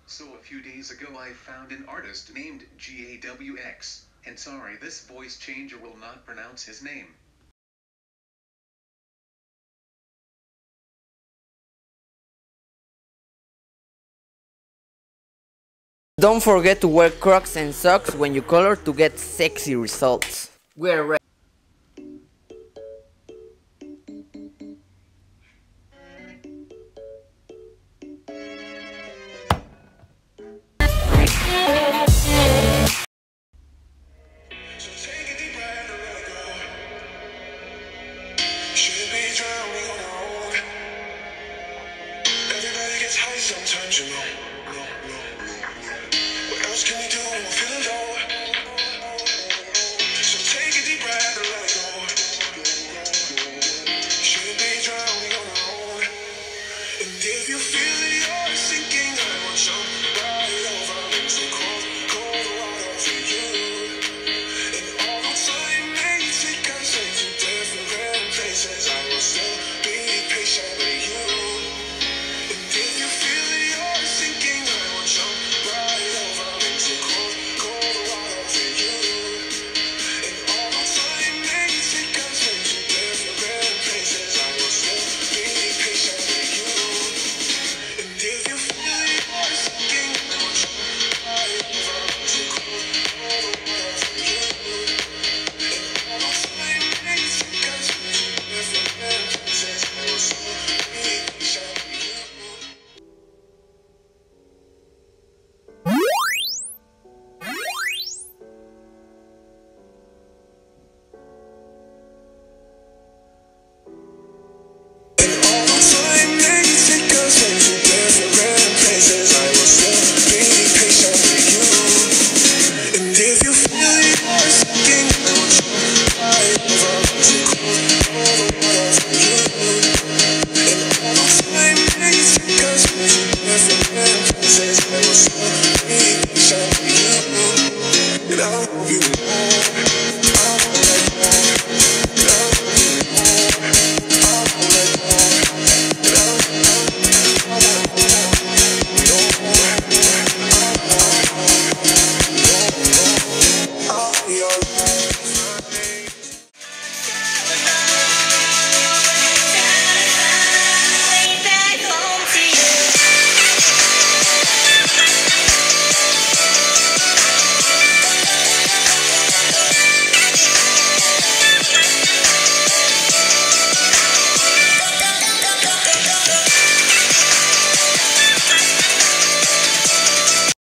So a few days ago I found an artist named Gawx, and sorry, this voice changer will not pronounce his name. Don't forget to wear Crocs and socks when you color to get sexy results. We're ready. Sometimes you know, what else can we do when we're feeling low? So take a deep breath and let it go. Shouldn't be drowning on our own. And if you feel that you're sinking, I want some right over into cold, cold water for you. And although time may take us into different places, I will still be patient with you. And if you feel that you're sinking, I want some right over into cold, cold water for you. And although time may take us into different places, I will still be patient with you. And if you feel that you're sinking, I want some right over into cold, cold water for you. And although time may take us into different places, I will still be patient with you. And although time may take us into different places, I will still be patient with you. And if you feel that you're sinking, I want you right over into cold, cold water for you. And although time may take us into different places, I will still